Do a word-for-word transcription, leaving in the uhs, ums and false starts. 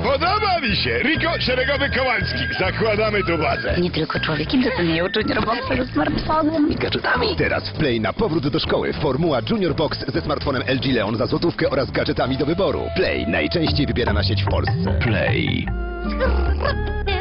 Podoba mi się! Riko, szeregowy Kowalski. Zakładamy tu bazę. Nie tylko człowiekiem dopełniają Junior Boxa ze smartfonem i gadżetami. Teraz w Play na powrót do szkoły. Formuła Junior Box ze smartfonem L G Leon za złotówkę oraz gadżetami do wyboru. Play, najczęściej wybierana sieć w Polsce. Play.